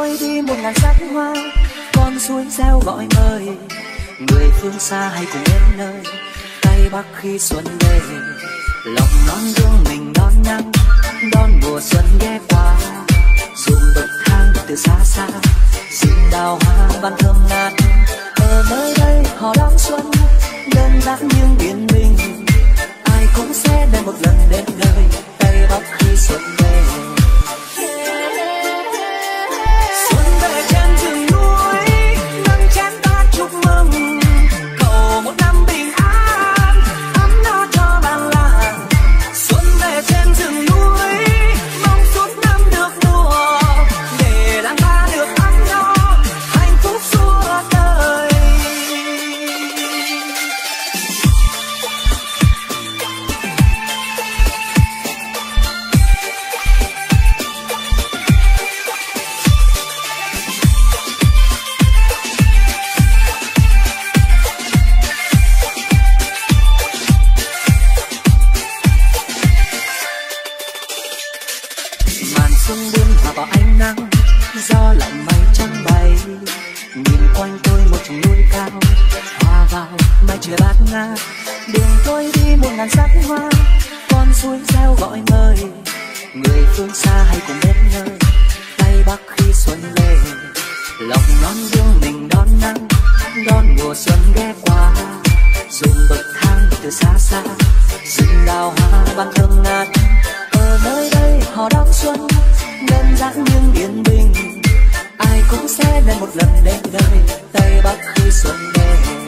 trôi đi một ngàn sắc hoa, con suối reo gọi mời người phương xa hay cùng đến nơi Tây Bắc khi xuân về. Lòng non gương mình đón nắng, đón mùa xuân ghé qua, dùng bậc thang từ xa xa, xin đào hoa ban thơm ngát. Ở nơi đây họ đón xuân đơn giản nhưng yên bình, ai cũng sẽ đến một lần đến nơi Tây Bắc khi xuân về. Xuân về trên rừng núi, nâng chén ta chúc mừng, cầu một năm bình an, ấm no cho bản làng. Xuân về trên rừng núi, mong suốt năm được mùa, để làng ta được ấm no, hạnh phúc suốt đời. Xuân buông hòa vào ánh nắng, gió lạnh mây trắng bay, nhìn quanh tôi một chùm núi cao, hòa vào mây trời bát ngát. Đường tôi đi một ngàn sắc hoa, con suối reo gọi mời người phương xa hay cùng đến nơi Tây Bắc khi xuân về. Lòng non gương mình đón nắng, đón mùa xuân ghé qua, dùng bậc thang từ xa xa, xin đào hoa ban thơm ngát. Ở nơi đây họ đón xuân đơn giản nhưng yên bình, ai cũng sẽ đến một lần đến nơi Tây Bắc khi xuân về.